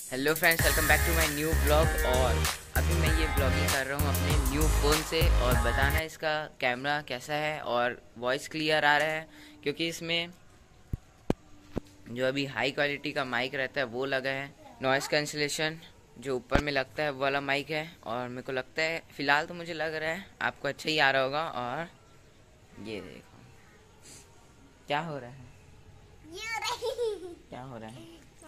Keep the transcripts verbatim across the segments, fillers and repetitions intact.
Hello friends, welcome back to my new blog. और अभी मैं ये ब्लॉगिंग कर रहा हूँ अपने न्यू फ़ोन से और बताना है इसका कैमरा कैसा है और वॉइस क्लियर आ रहा है, क्योंकि इसमें जो अभी हाई क्वालिटी का माइक रहता है वो लगा है। नॉइज़ कैंसिलेशन जो ऊपर में लगता है वो वाला माइक है, और मेरे को लगता है फ़िलहाल तो मुझे लग रहा है आपको अच्छा ही आ रहा होगा। और ये देखो क्या हो रहा है, क्या हो रहा है,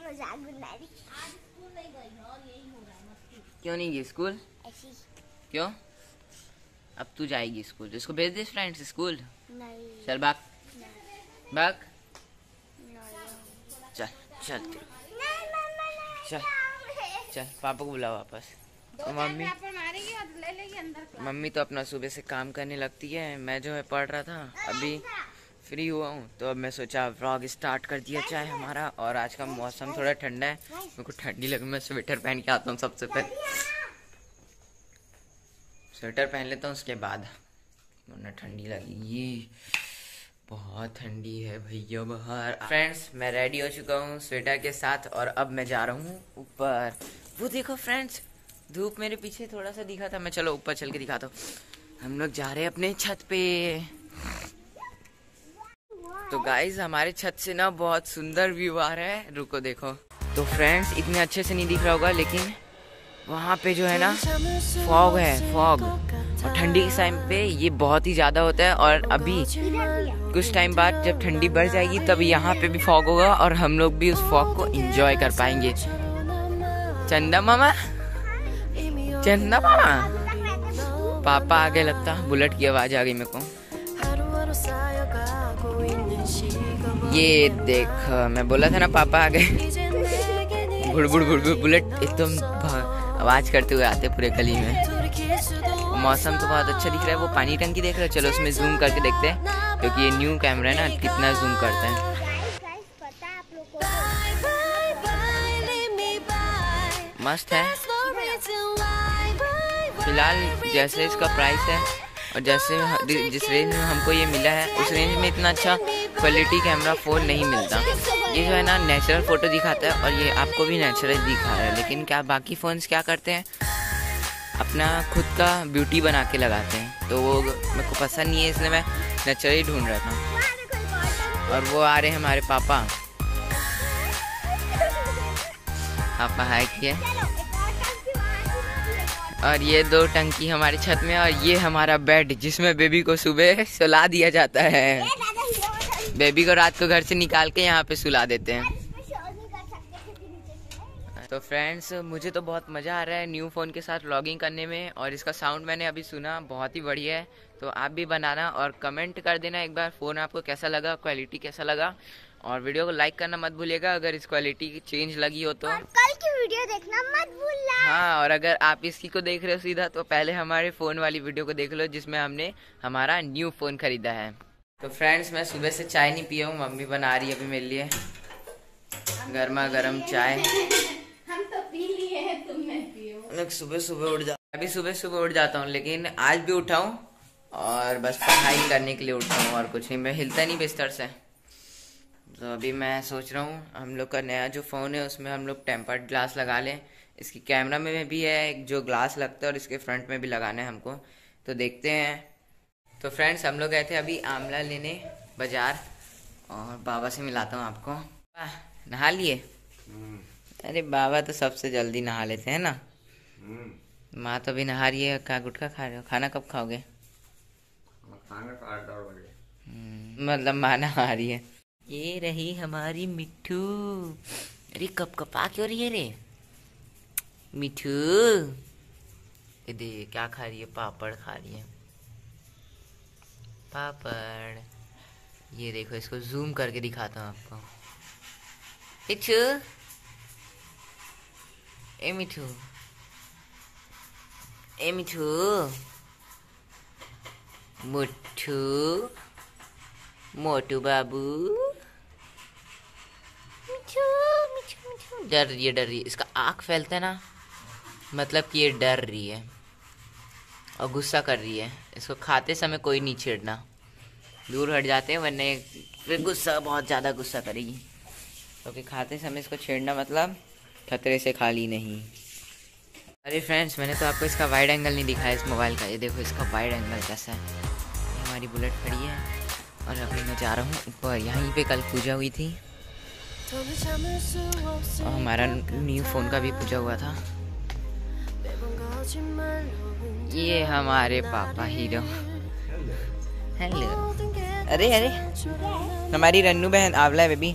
क्यों नहीं गई स्कूल? क्यों? अब तू जाएगी स्कूल, इसको भेज दे फ्रेंड्स स्कूल। नहीं। चल भाग भाग, चल चल चल चल, पापा को बुला वापस। तो मम्मी मम्मी तो अपना सुबह से काम करने लगती है, मैं जो है पढ़ रहा था, अभी फ्री हुआ हूँ तो अब मैं सोचा व्लॉग स्टार्ट कर दिया जाए हमारा। और आज का मौसम थोड़ा ठंडा है, मेरे को ठंडी लगी, मैं स्वेटर पहन के आता हूँ। सबसे पहले स्वेटर पहन लेता हूँ, उसके बाद वरना ठंडी लगी। ये बहुत ठंडी है भैया बाहर। फ्रेंड्स मैं रेडी हो चुका हूँ स्वेटर के साथ, और अब मैं जा रहा हूँ ऊपर। वो देखो फ्रेंड्स, धूप मेरे पीछे थोड़ा सा दिखा था, मैं चलो ऊपर चल के दिखाता हूँ। हम लोग जा रहे हैं अपने छत पे। तो गाइज हमारे छत से ना बहुत सुंदर व्यू आ रहा है, रुको देखो। तो फ्रेंड्स इतने अच्छे से नहीं दिख रहा होगा, लेकिन वहाँ पे जो है ना फॉग है, फॉग। और ठंडी के टाइम पे ये बहुत ही ज़्यादा होता है, और अभी कुछ टाइम बाद जब ठंडी बढ़ जाएगी तब यहाँ पे भी फॉग होगा, और हम लोग भी उस फॉग को एंजॉय कर पाएंगे। चंदा मामा, चंदा मामा, पापा आगे लगता, बुलेट की आवाज़ आ गई मेरे को। ये देख, मैं बोला था ना पापा आ गए। बुड़ बुड़ बुड़ बुड़ बुलेट एकदम आवाज करते हुए आते पूरे गली में। मौसम तो बहुत अच्छा दिख रहा है। वो पानी टंकी देख रहे हो, चलो उसमें जूम करके देखते हैं, क्योंकि ये न्यू कैमरा है ना, कितना जूम करता है। मस्त है। फिलहाल जैसे इसका प्राइस है और जैसे जिस रेंज में हमको ये मिला है, उस रेंज में इतना अच्छा क्वालिटी कैमरा फ़ोन नहीं मिलता। ये जो है ना नेचुरल फ़ोटो दिखाता है, और ये आपको भी नेचुरल दिखा रहा है। लेकिन क्या बाकी फ़ोन्स क्या करते हैं, अपना खुद का ब्यूटी बना के लगाते हैं, तो वो मेरे को पसंद नहीं है, इसलिए मैं नेचुरल ढूंढ रहा था। और वो आ रहे हैं हमारे पापा। पापा हाय किए। और ये दो टंकी हमारे छत में, और ये हमारा बेड जिसमें बेबी को सुबह सुला दिया जाता है। बेबी को रात को घर से निकाल के यहाँ पे सुला देते हैं। तो फ्रेंड्स मुझे तो बहुत मज़ा आ रहा है न्यू फ़ोन के साथ व्लॉगिंग करने में, और इसका साउंड मैंने अभी सुना, बहुत ही बढ़िया है। तो आप भी बनाना और कमेंट कर देना एक बार फ़ोन आपको कैसा लगा, क्वालिटी कैसा लगा, और वीडियो को लाइक करना मत भूलिएगा अगर इस क्वालिटी की चेंज लगी हो तो। और कल की वीडियो देखना मत भूलना। हाँ, और अगर आप इसकी को देख रहे हो सीधा, तो पहले हमारे फ़ोन वाली वीडियो को देख लो जिसमें हमने हमारा न्यू फ़ोन खरीदा है। तो फ्रेंड्स मैं सुबह से चाय नहीं पिया हूँ, मम्मी बना रही है अभी मेरे लिए गर्मा गर्म चाय। हम तो पी लिए हैं, तुम नहीं पियो। सुबह सुबह उठ जा अभी सुबह सुबह उठ जाता हूँ, लेकिन आज भी उठा हूँ और बस पढ़ाई करने के लिए उठा हूँ, और कुछ नहीं, मैं हिलता नहीं बिस्तर से। तो अभी मैं सोच रहा हूँ हम लोग का नया जो फ़ोन है उसमें हम लोग टेम्पर्ड ग्लास लगा लें। इसकी कैमरा में भी है एक जो ग्लास लगता है, और इसके फ्रंट में भी लगाना है हमको, तो देखते हैं। तो फ्रेंड्स हम लोग गए थे अभी आंवला लेने बाजार, और बाबा से मिलाता हूँ आपको। नहा लिए? अरे बाबा तो सबसे जल्दी नहा लेते हैं ना। माँ तो अभी नहा रही है। क्या गुटखा खा रहे हो? खाना कब खाओगे? खाना का आठ दस बजे। मतलब माँ नहा रही है। ये रही हमारी मिठू। अरे कब कपा क्यों रही है रे मिठू? ये दे क्या खा रही है? पापड़ खा रही है, पापड़। ये देखो, इसको जूम करके दिखाता हूँ आपको। मिठू, ए मिठू, ए मिठू, मुठू, मोटू बाबू, मिठू मिठू मिठू। डर रही है, डर रही है। इसका आँख फैलता है ना, मतलब कि ये डर रही है और गुस्सा कर रही है। इसको खाते समय कोई नहीं छेड़ना, दूर हट जाते हैं, वरना फिर गुस्सा बहुत ज़्यादा गुस्सा करेगी। क्योंकि खाते समय इसको छेड़ना मतलब खतरे से खाली नहीं। अरे फ्रेंड्स, मैंने तो आपको इसका वाइड एंगल नहीं दिखाया इस मोबाइल का। ये देखो इसका वाइड एंगल कैसा है। ये हमारी बुलेट खड़ी है और अभी मैं जा रहा हूँ ऊपर। यहीं पे कल पूजा हुई थी और हमारा न्यू फ़ोन का भी पूजा हुआ था। ये हमारे पापा हीरो। हेलो। अरे अरे हमारी रन्नू बहन आंवला है बेबी।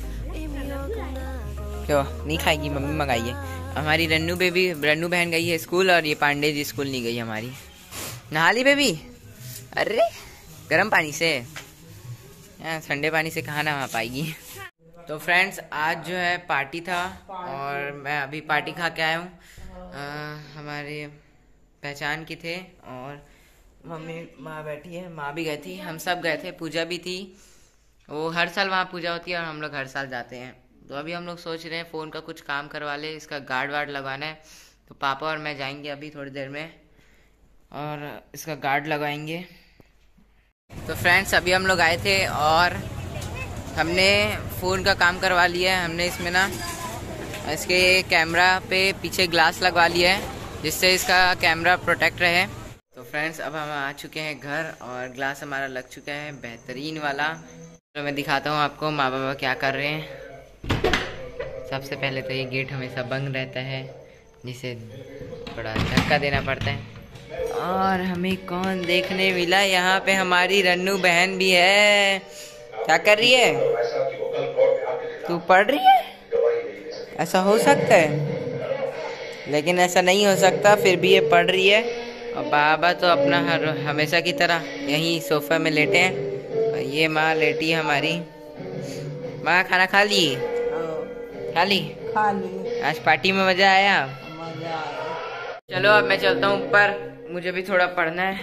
क्यों नहीं खाएगी? मम्मी मंगाई है। हमारी रन्नू बेबी रन्नू बहन गई है स्कूल और ये पांडे जी स्कूल नहीं गई हमारी। नहा ली बेबी? अरे गर्म पानी से, ठंडे पानी से कहाँ नहा पाएगी। तो फ्रेंड्स, आज जो है पार्टी था और मैं अभी पार्टी खा के आया हूँ। हमारे पहचान की थे और मम्मी माँ बैठी है, माँ भी गई थी, हम सब गए थे। पूजा भी थी, वो हर साल वहाँ पूजा होती है और हम लोग हर साल जाते हैं। तो अभी हम लोग सोच रहे हैं फ़ोन का कुछ काम करवा ले, इसका गार्ड वार्ड लगवाना है। तो पापा और मैं जाएंगे अभी थोड़ी देर में और इसका गार्ड लगाएंगे। तो फ्रेंड्स, अभी हम लोग आए थे और हमने फ़ोन का काम करवा लिया है। हमने इसमें ना इसके कैमरा पे पीछे ग्लास लगवा लिया है जिससे इसका कैमरा प्रोटेक्ट रहे। तो फ्रेंड्स, अब हम आ चुके हैं घर और ग्लास हमारा लग चुका है बेहतरीन वाला। तो मैं दिखाता हूँ आपको माँ बाबा क्या कर रहे हैं। सबसे पहले तो ये गेट हमेशा बंद रहता है जिसे थोड़ा धक्का देना पड़ता है। और हमें कौन देखने मिला? यहाँ पे हमारी रन्नू बहन भी है। क्या कर रही है तू? पढ़ रही है? ऐसा हो सकता है लेकिन ऐसा नहीं हो सकता, फिर भी ये पढ़ रही है। और बाबा तो अपना हर हमेशा की तरह यहीं सोफे में लेटे हैं और ये माँ लेटी है हमारी। माँ खाना खा ली? खा ली खा ली। आज पार्टी में मजा आया? मजा आया। चलो अब मैं चलता हूँ ऊपर, मुझे भी थोड़ा पढ़ना है।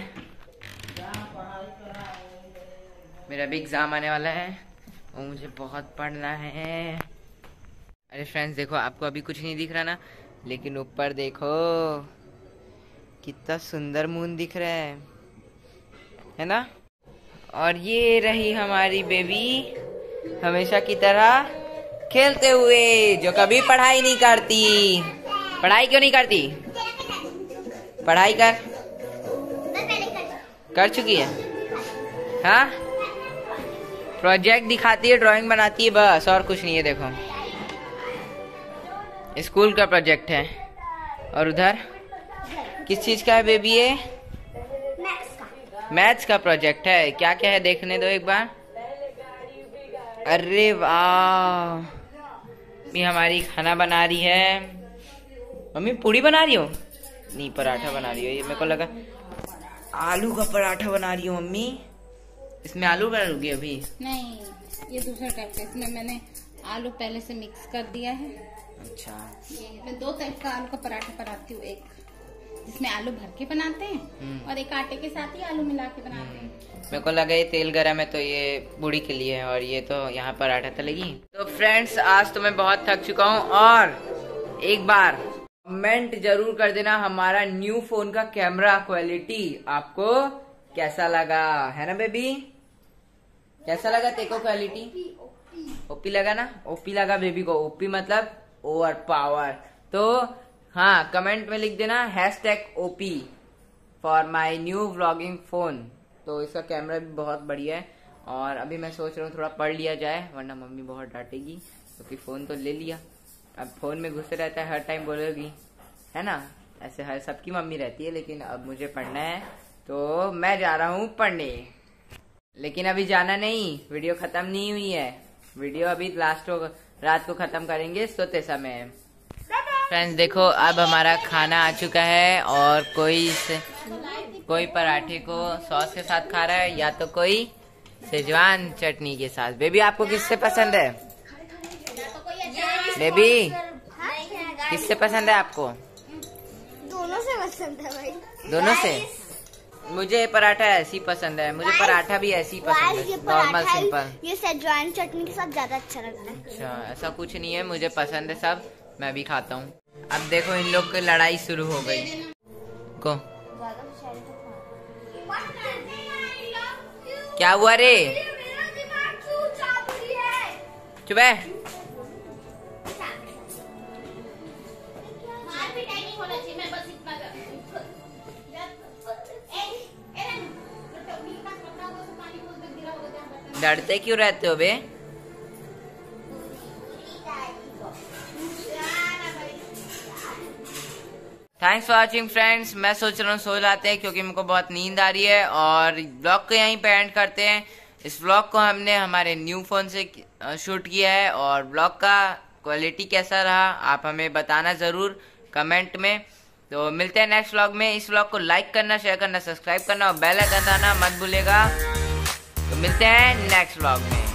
मेरा भी एग्जाम आने वाला है और मुझे बहुत पढ़ना है। अरे फ्रेंड्स देखो, आपको अभी कुछ नहीं दिख रहा ना, लेकिन ऊपर देखो कितना सुंदर मून दिख रहा है, है ना? और ये रही हमारी बेबी हमेशा की तरह खेलते हुए, जो कभी पढ़ाई नहीं करती। पढ़ाई क्यों नहीं करती? पढ़ाई कर कर चुकी है। हाँ, प्रोजेक्ट दिखाती है, ड्राइंग बनाती है, बस और कुछ नहीं है। देखो स्कूल का प्रोजेक्ट है। और उधर किस चीज का है बेबी? ये मैथ्स का मैथ्स का प्रोजेक्ट है। क्या क्या है देखने दो एक बार। अरे वाह, ये हमारी खाना बना रही है। मम्मी पूड़ी बना रही हो? नहीं, पराठा बना रही हो। ये मेरे को लगा आलू का पराठा बना रही हो मम्मी। इसमें आलू डालोगी अभी? नहीं, ये दूसरा टाइप का। इसमें मैंने आलू पहले से मिक्स कर दिया है। अच्छा, ये मैं दो टाइप का आलू का पराठा बनाती हूँ। एक जिसमें आलू भर के बनाते हैं और एक आटे के साथ ही आलू मिला के बनाते हैं। मेरे को लगा ये तेल गरम है तो ये पूड़ी के लिए है और ये तो यहाँ पराठा तलेगी। तो फ्रेंड्स, आज तो मैं बहुत थक चुका हूँ और एक बार कमेंट जरूर कर देना हमारा न्यू फोन का कैमरा क्वालिटी आपको कैसा लगा, है ना बेबी? कैसा लगा तेको क्वालिटी? ओपी लगा ना? ओपी लगा बेबी को। ओपी मतलब ओवर पावर। तो हाँ, कमेंट में लिख देना hashtag OP for my new vlogging phone. तो इसका कैमरा भी बहुत बढ़िया है और अभी मैं सोच रहा हूँ थोड़ा पढ़ लिया जाए वरना मम्मी बहुत डांटेगी, क्योंकि तो फोन तो ले लिया, अब फोन में घुसे रहता है, हर टाइम बोलेगी, है ना? ऐसे हर सबकी मम्मी रहती है, लेकिन अब मुझे पढ़ना है तो मैं जा रहा हूँ पढ़ने। लेकिन अभी जाना नहीं, वीडियो खत्म नहीं हुई है। वीडियो अभी लास्ट हो रात को खत्म करेंगे सोते समय। फ्रेंड्स देखो, अब हमारा खाना आ चुका है और कोई से, कोई पराठे को सॉस के साथ खा रहा है या तो कोई सेजवान चटनी के साथ। बेबी आपको किससे पसंद है? बेबी किससे पसंद है आपको? दोनों से पसंद है भाई। दोनों से? मुझे पराठा ऐसी पसंद है, मुझे पराठा भी ऐसी पसंद है, नॉर्मल सिंपल। ये सेजवान चटनी के साथ ज्यादा अच्छा लगता है। अच्छा, ऐसा कुछ नहीं है, मुझे पसंद है सब, मैं भी खाता हूँ। अब देखो इन लोग की लड़ाई शुरू हो गई। को क्या हुआ रे? चुप है। होना चाहिए, मैं बस इतना जानती हूँ। ए, ए, टोपी के पास रखा होगा, उसमें पानी फूल तक गिरा होगा, ध्यान रखना। डरते क्यों रहते हो बे? Thanks for watching friends. मैं सोच रहा हूँ सो जाते हैं क्योंकि मुझको बहुत नींद आ रही है, और ब्लॉग को यहीं पे एंड करते हैं। इस ब्लॉग को हमने हमारे न्यू फोन से शूट किया है, और ब्लॉग का क्वालिटी कैसा रहा आप हमें बताना जरूर कमेंट में। तो मिलते हैं नेक्स्ट व्लॉग में। इस व्लॉग को लाइक करना, शेयर करना, सब्सक्राइब करना और बेल आइकन दबाना मत भूलेगा। तो मिलते हैं नेक्स्ट व्लॉग में।